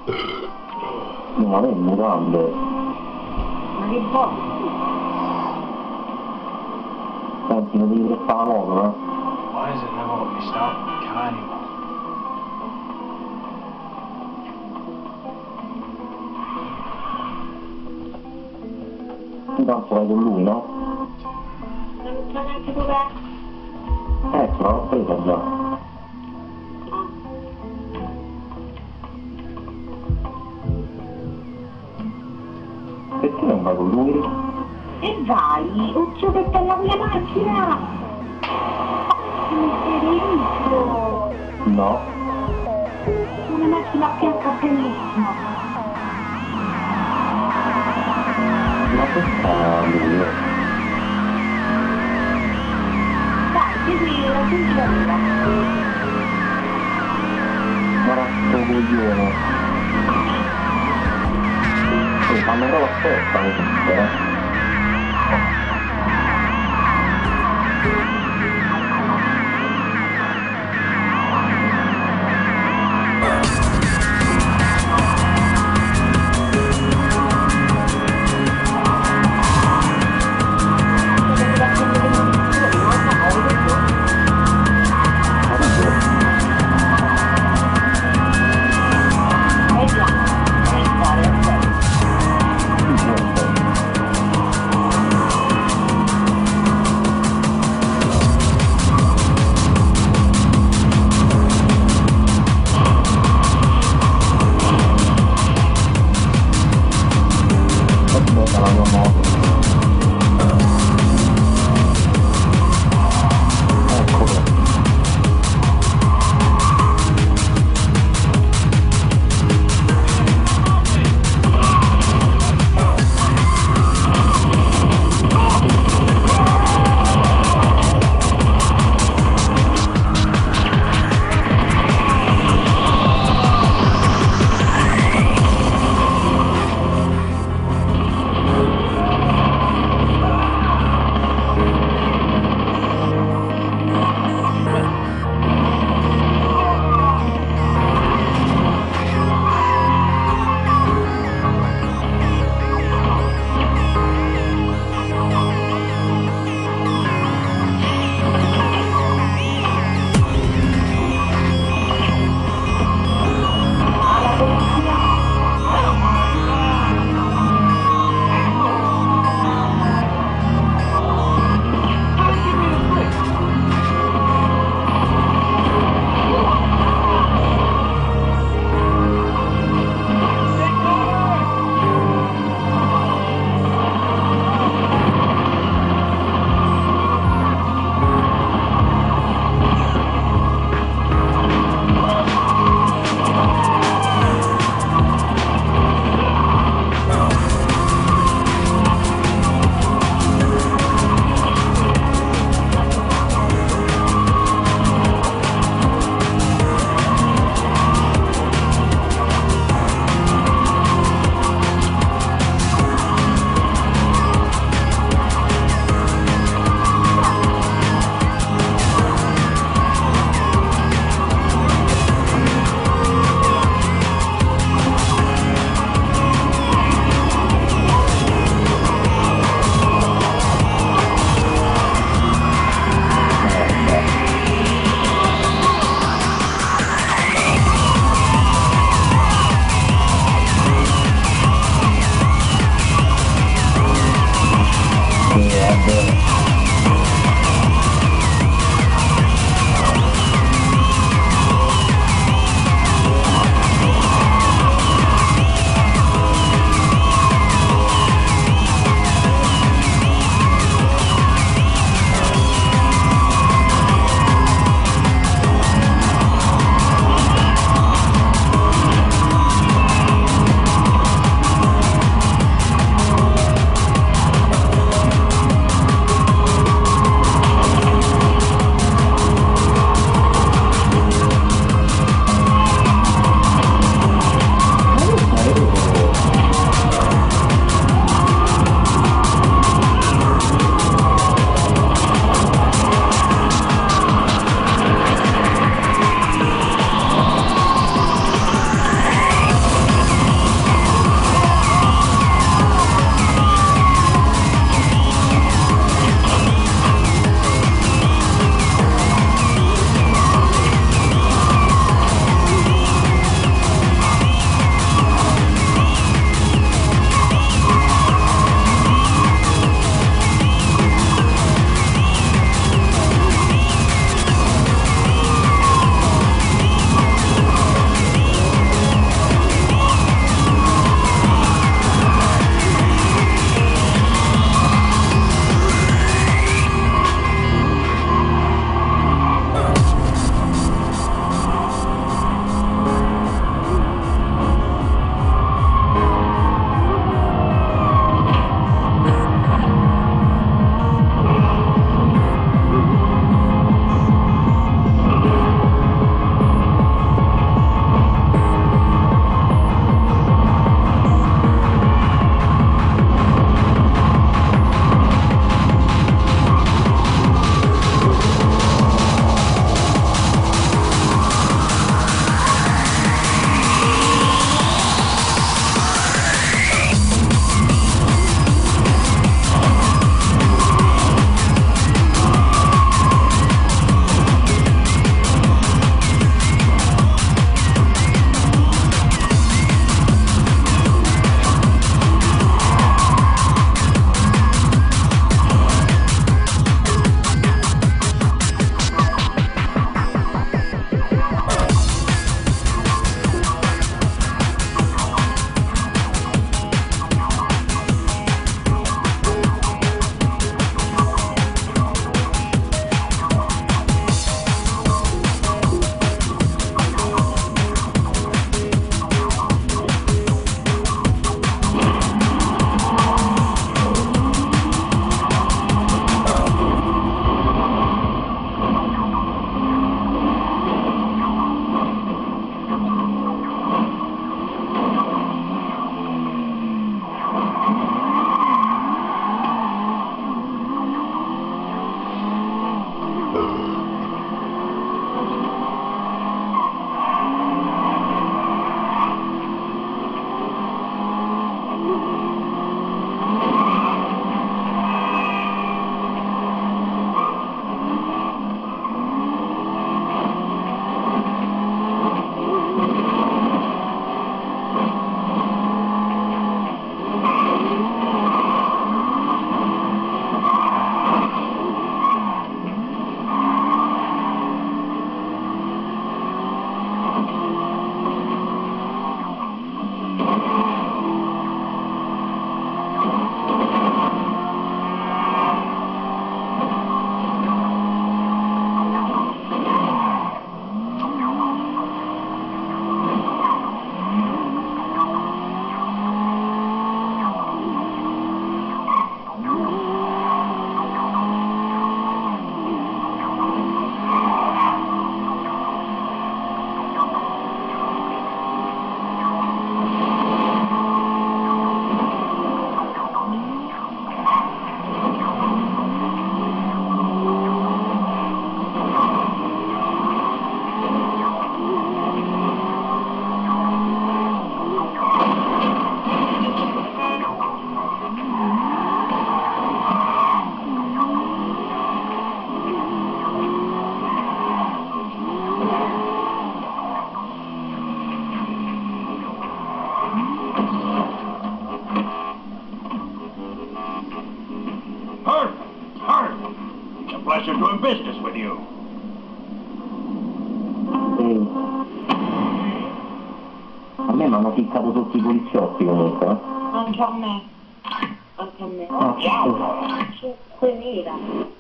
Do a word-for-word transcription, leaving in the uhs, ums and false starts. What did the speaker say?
No, è mutande. Ma che boh? Senti, non devi prestare la moto, eh? Why is it never let me stop the car anymore? Tu tanto vai con lui, no? Non so neanche dov'è. Ecco, l'ho presa già. Perché non vai con lui? E vai, occhio che per la mia macchina! Non sei visto? No. Una macchina bianca bellissima. Ma che sta lui? Dai, segui la sincera. Ma sto coglione. Eh, fammi però aspetta, mi sembra. pleasure doing business with you. Ehi. A me mi hanno ficcato tutti i poliziotti comunque, eh? Anche a me. Anche a me. Ah, Diavolo! cinquemila.